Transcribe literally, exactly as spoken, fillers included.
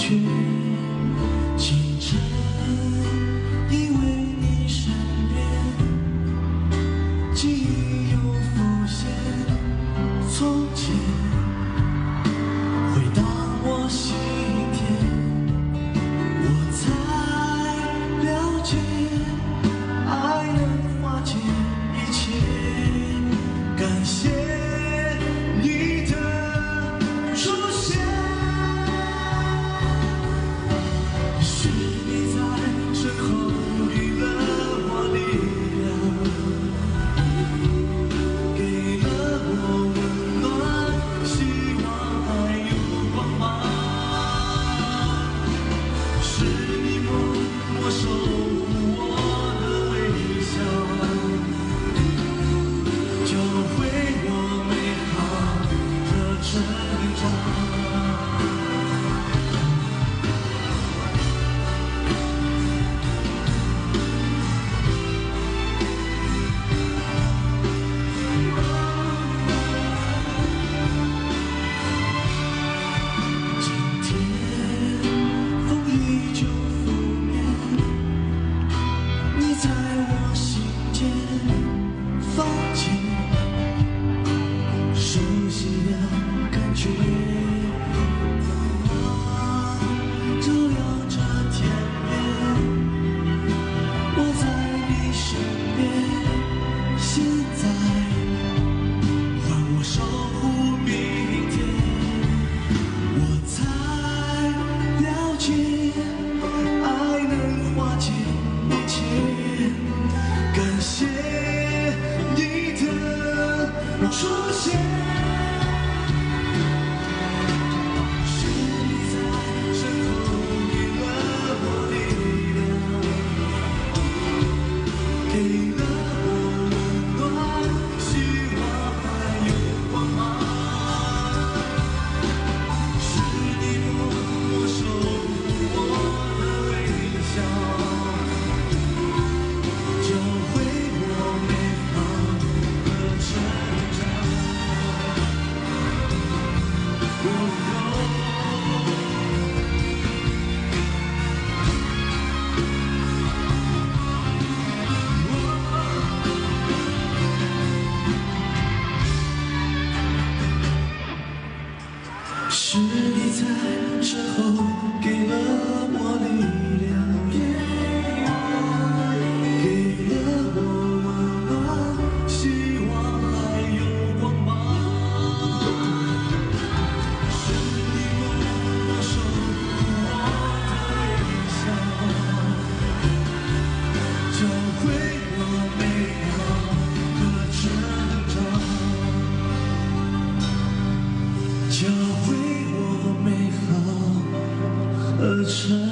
觉，清晨依偎你身边，记忆又浮现从前，回荡我心田，我才了解，爱能化解一切，感谢你的出现。 是你在身后给了我力量，给了我温暖、希望还有光芒。是你默默守护我的微笑，教会我美好的成长。 出现，是你在身后给了我力量，给了我温暖、希望还有光芒。是你默默守护我的微笑，教会我美好的成长。 是你在身后给了我力量，给了我温暖、希望还有光芒。是你默默守护我的微笑，教会我美好和成长，教会。 和成。